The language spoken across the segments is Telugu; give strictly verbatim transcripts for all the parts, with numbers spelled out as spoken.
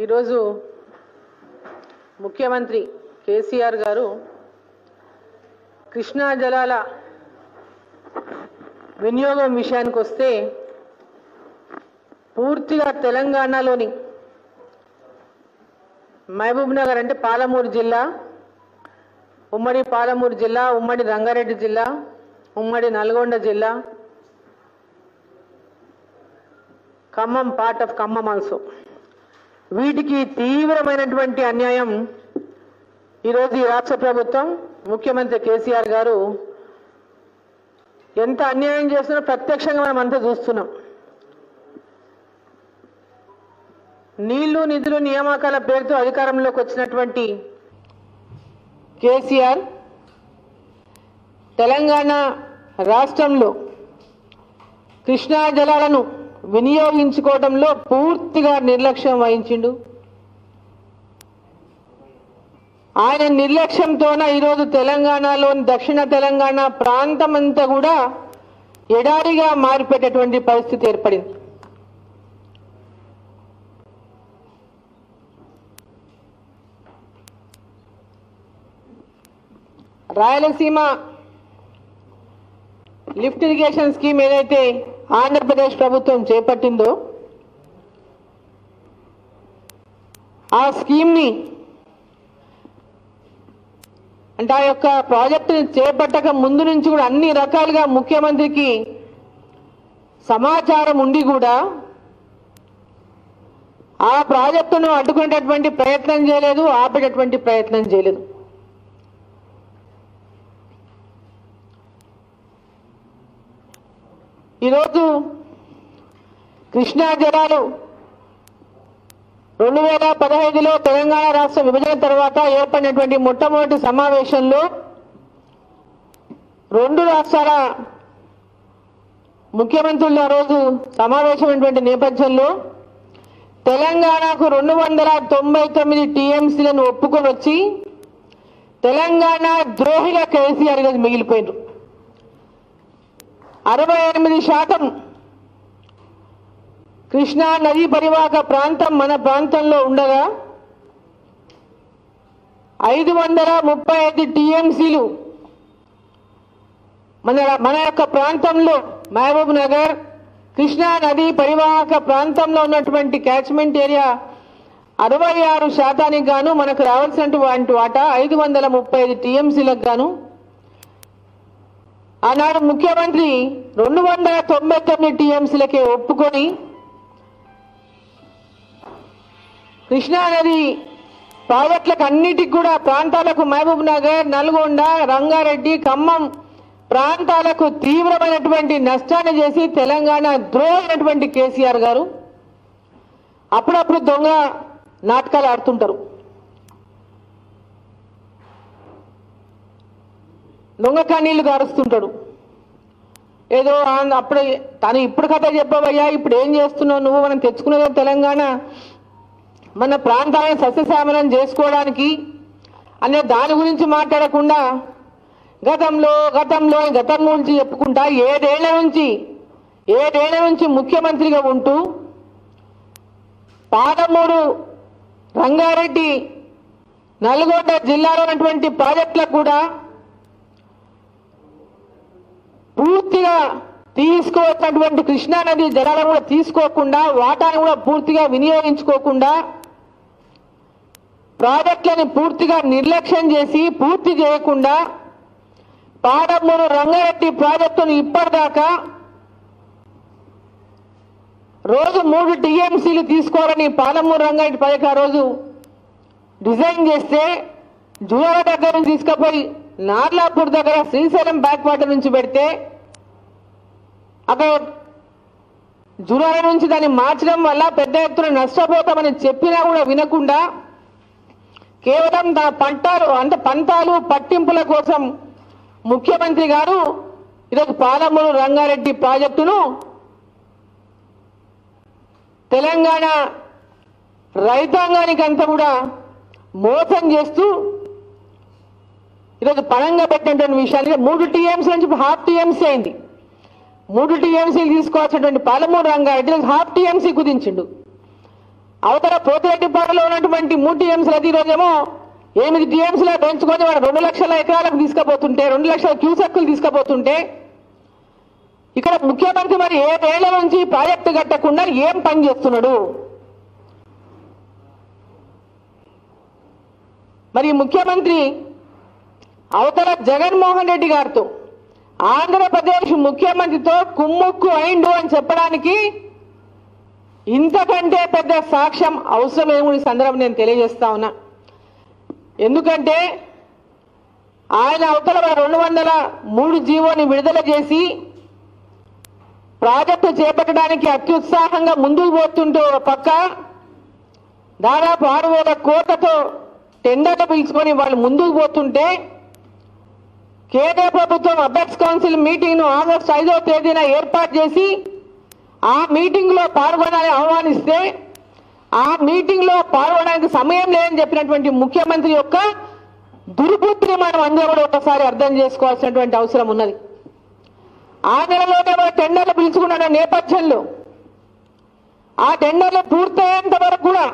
ఈరోజు ముఖ్యమంత్రి కేసీఆర్ గారు కృష్ణా జలాల వినియోగం విషయానికి వస్తే పూర్తిగా తెలంగాణలోని మహబూబ్ నగర్ అంటే పాలమూరు జిల్లా, ఉమ్మడి పాలమూరు జిల్లా, ఉమ్మడి రంగారెడ్డి జిల్లా, ఉమ్మడి నల్గొండ జిల్లా, Khammam part of Khammam also, వీటికి తీవ్రమైనటువంటి అన్యాయం ఈరోజు ఈ రాష్ట్ర ప్రభుత్వం ముఖ్యమంత్రి కేసీఆర్ గారు ఎంత అన్యాయం చేస్తున్నారో ప్రత్యక్షంగా మనం అంతా చూస్తున్నాం. నీళ్లు నిధులు నియామకాల పేరుతో అధికారంలోకి వచ్చినటువంటి కేసీఆర్ తెలంగాణ రాష్ట్రంలో కృష్ణా జలాలను వినియోగించుకోవడంలో పూర్తిగా నిర్లక్ష్యం వహించిండు. ఆయన నిర్లక్ష్యంతోన ఈరోజు తెలంగాణలోని దక్షిణ తెలంగాణ ప్రాంతం అంతా కూడా ఎడారిగా మారిపోయేటటువంటి పరిస్థితి ఏర్పడింది. రాయలసీమ లిఫ్ట్ ఇరిగేషన్ స్కీమ్ ఏదైతే ఆంధ్రప్రదేశ్ ప్రభుత్వం చేపట్టిందో ఆ స్కీమ్ని అంటే ఆ యొక్క ప్రాజెక్టుని చేపట్టక ముందు నుంచి కూడా అన్ని రకాలుగా ముఖ్యమంత్రికి సమాచారం ఉండి కూడా ఆ ప్రాజెక్టును అడ్డుకునేటటువంటి ప్రయత్నం చేయలేదు, ఆపేటటువంటి ప్రయత్నం చేయలేదు. ఈరోజు కృష్ణా జలాలు రెండు వేల పదహైదులో తెలంగాణ రాష్ట్ర విభజన తర్వాత ఏర్పడినటువంటి మొట్టమొదటి సమావేశంలో రెండు రాష్ట్రాల ముఖ్యమంత్రులు ఆ రోజు సమావేశమైనటువంటి నేపథ్యంలో తెలంగాణకు రెండు వందల తొంభై తొమ్మిది టీఎంసీలను ఒప్పుకొని వచ్చి తెలంగాణ ద్రోహిగా కేసీఆర్ గారు మిగిలిపోయినారు. అరవై ఎనిమిది శాతం కృష్ణా నదీ పరివాహక ప్రాంతం మన ప్రాంతంలో ఉండగా ఐదు వందల ముప్పై ఐదు టీఎంసీలు మన మన యొక్క ప్రాంతంలో మహబూబ్ నగర్ కృష్ణా నదీ పరివాహక ప్రాంతంలో ఉన్నటువంటి క్యాచ్మెంట్ ఏరియా అరవై ఆరు శాతానికి గాను మనకు రావాల్సినటువంటి వాటా ఐదు వందల ముప్పై ఐదు టీఎంసీలకు గాను ఆనాడు ముఖ్యమంత్రి రెండు వందల తొంభై తొమ్మిది టీఎంసీలకే ఒప్పుకొని కృష్ణానది ప్రాజెక్టులకు అన్నిటికి కూడా ప్రాంతాలకు మహబూబ్ నగర్, నల్గొండ, రంగారెడ్డి, ఖమ్మం ప్రాంతాలకు తీవ్రమైనటువంటి నష్టాన్ని చేసి తెలంగాణ ద్రోహమైనటువంటి కేసీఆర్ గారు అప్పుడప్పుడు దొంగ నాటకాలు ఆడుతుంటారు. దొంగ కన్నీళ్లు గారుస్తుంటాడు. ఏదో అప్పుడు తను ఇప్పుడు కథ చెప్పవయ్యా, ఇప్పుడు ఏం చేస్తున్నావు నువ్వు, మనం తెచ్చుకునేదో తెలంగాణ మన ప్రాంతాలను సస్యశ్యామలం చేసుకోవడానికి అనే దాని గురించి మాట్లాడకుండా గతంలో గతంలో గతం గురించి చెప్పుకుంటా ఏడేళ్ల నుంచి ఏడేళ్ల నుంచి ముఖ్యమంత్రిగా ఉంటూ పాలమూరు, రంగారెడ్డి, నల్గొండ జిల్లాలో ఉన్నటువంటి ప్రాజెక్టులకు కూడా పూర్తిగా తీసుకోవచ్చినటువంటి కృష్ణానది జలాలను కూడా తీసుకోకుండా వాటాను కూడా పూర్తిగా వినియోగించుకోకుండా ప్రాజెక్టులను పూర్తిగా నిర్లక్ష్యం చేసి పూర్తి చేయకుండా పాలమూరు రంగారెడ్డి ప్రాజెక్టును ఇప్పటిదాకా రోజు మూడు టీఎంసీలు తీసుకోవాలని పాలమూరు రంగారెడ్డి ప్రాజెక్టు ఆ రోజు డిజైన్ చేస్తే జూరాల దగ్గర నుంచి తీసుకుపోయి నార్లాపూర్ దగ్గర శ్రీశైలం బ్యాక్ వాటర్ నుంచి పెడితే అక్కడ జూరాల నుంచి దాన్ని మార్చడం వల్ల పెద్ద ఎత్తున నష్టపోతామని చెప్పినా కూడా వినకుండా కేవలం తన పంటాలు అంటే పంతాలు పట్టింపుల కోసం ముఖ్యమంత్రి గారు ఈరోజు పాలమూరు రంగారెడ్డి ప్రాజెక్టును తెలంగాణ రైతాంగానికి అంతా కూడా మోసం చేస్తూ ఈరోజు పణంగా పెట్టినటువంటి విషయాన్ని మూడు టీఎంసీ నుంచి హాఫ్ టీఎంసీ అయింది. మూడు టీఎంసీలు తీసుకోవాల్సినటువంటి పాలమూరు రంగారెడ్డి హాఫ్ టీఎంసీ కుదించిండు. అవతల పోతిరెడ్డిపాడులో ఉన్నటువంటి మూడు టీఎంసీలది ఈరోజేమో ఎనిమిది టీఎంసీలో పెంచుకొని వాడు రెండు లక్షల ఎకరాలకు తీసుకుపోతుంటే రెండు లక్షల క్యూసెక్కులు తీసుకుపోతుంటే ఇక్కడ ముఖ్యమంత్రి మరి ఏడేళ్ల నుంచి ప్రాజెక్టు కట్టకుండా ఏం పని చేస్తున్నాడు? మరి ముఖ్యమంత్రి అవతల జగన్మోహన్ రెడ్డి గారితో ఆంధ్రప్రదేశ్ ముఖ్యమంత్రితో కుమ్ముక్కు అయిండు అని చెప్పడానికి ఇంతకంటే పెద్ద సాక్ష్యం అవసరమేమో ఈ సందర్భం నేను తెలియజేస్తా ఉన్నా. ఎందుకంటే ఆయన అవతల రెండు వందల మూడు జీవోని విడుదల చేసి ప్రాజెక్టు చేపట్టడానికి అత్యుత్సాహంగా ముందుకు పోతుంటూ పక్క దాదాపు ఆరు వేల కోట్లతో టెండర్లు పిలుచుకొని వాళ్ళు ముందుకు పోతుంటే కేంద్ర ప్రభుత్వం అపెక్స్ కౌన్సిల్ మీటింగ్ ను ఆగస్టు ఐదవ తేదీన ఏర్పాటు చేసి ఆ మీటింగ్ లో పాల్గొనాలని ఆహ్వానిస్తే ఆ మీటింగ్ లో పాల్గొనడానికి సమయం లేదని చెప్పినటువంటి ముఖ్యమంత్రి యొక్క దుర్బుద్ధిని మనం అందరూ కూడా ఒకసారి అర్థం చేసుకోవాల్సినటువంటి అవసరం ఉన్నది. ఆ నెలలోనే టెండర్లు పిలుచుకున్న నేపథ్యంలో ఆ టెండర్లు పూర్తయ్యేంత వరకు కూడా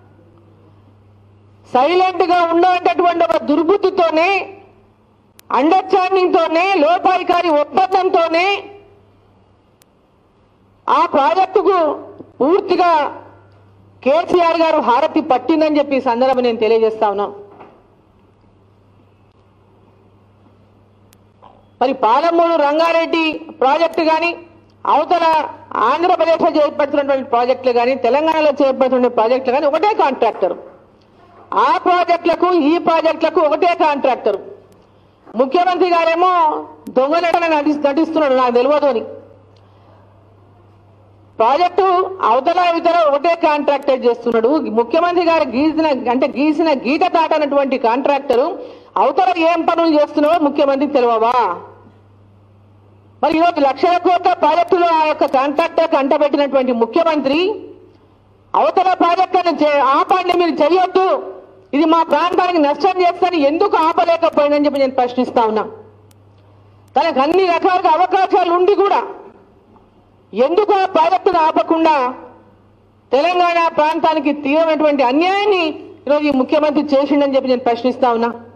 సైలెంట్ గా ఉండేటటువంటి ఒక దుర్బుద్ధితోనే అండర్స్టాండింగ్ తోనే లోపాయికారి ఒప్పందంతోనే ఆ ప్రాజెక్టుకు పూర్తిగా కేసీఆర్ గారు హారతి పట్టిందని చెప్పి ఈ సందర్భం నేను తెలియజేస్తా ఉన్నా. మరి పాలమూరు రంగారెడ్డి ప్రాజెక్టు కానీ అవతల ఆంధ్రప్రదేశ్లో చేపడుతున్నటువంటి ప్రాజెక్టులు కానీ తెలంగాణలో చేపడుతున్న ప్రాజెక్టులు కానీ ఒకటే కాంట్రాక్టర్. ఆ ప్రాజెక్టులకు ఈ ప్రాజెక్టులకు ఒకటే కాంట్రాక్టర్. ముఖ్యమంత్రి గారేమో దొంగలటన నటిస్తున్నాడు నాకు తెలియదు అని. ప్రాజెక్టు అవతల ఇతర ఒకటే కాంట్రాక్టర్ చేస్తున్నాడు. ముఖ్యమంత్రి గారు గీసిన అంటే గీసిన గీత దాటనటువంటి కాంట్రాక్టరు అవతల ఏం పనులు చేస్తున్నావో ముఖ్యమంత్రికి తెలియవా? మరి ఈరోజు లక్షల కోట్ల ప్రాజెక్టులో ఆ యొక్క కాంట్రాక్టర్ కంటబెట్టినటువంటి ముఖ్యమంత్రి అవతల ప్రాజెక్టులను ఆపండి, మీరు చేయొద్దు, ఇది మా ప్రాంతానికి నష్టం చేస్తాను ఎందుకు ఆపలేకపోయిందని చెప్పి నేను ప్రశ్నిస్తా ఉన్నా. తనకు అన్ని రకాలుగా అవకాశాలు ఉండి కూడా ఎందుకు ఆ ప్రాజెక్టును ఆపకుండా తెలంగాణ ప్రాంతానికి తీవ్రమైనటువంటి అన్యాయాన్ని ఈరోజు ఈ ముఖ్యమంత్రి చేసిండని చెప్పి నేను ప్రశ్నిస్తా ఉన్నా.